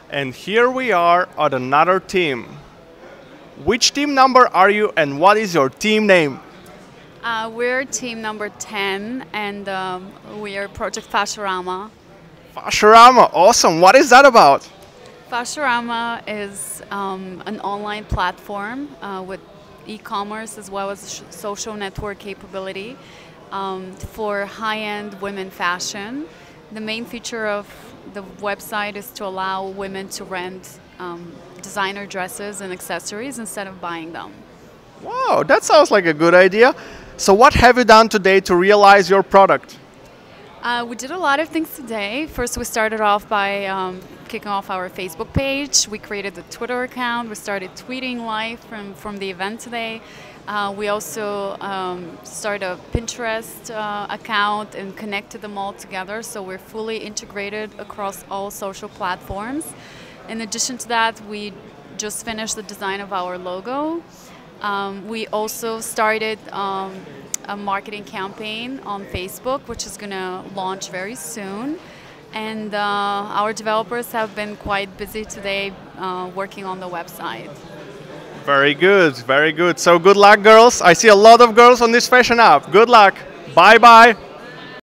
And here we are at another team. Which team number are you and what is your team name? We're team number 10 and we are Project Fashionrama. Fashionrama, awesome. What is that about? Fashionrama is an online platform with e-commerce as well as social network capability for high-end women fashion. The main feature of the website is to allow women to rent designer dresses and accessories instead of buying them. Wow, that sounds like a good idea. So what have you done today to realize your product? We did a lot of things today. First, we started off by kicking off our Facebook page. We created a Twitter account. We started tweeting live from the event today. We also started a Pinterest account and connected them all together, so we're fully integrated across all social platforms. In addition to that, we just finished the design of our logo. We also started a marketing campaign on Facebook, which is going to launch very soon. And our developers have been quite busy today working on the website. Very good, very good. So good luck, girls. I see a lot of girls on this fashion app. Good luck. Bye-bye.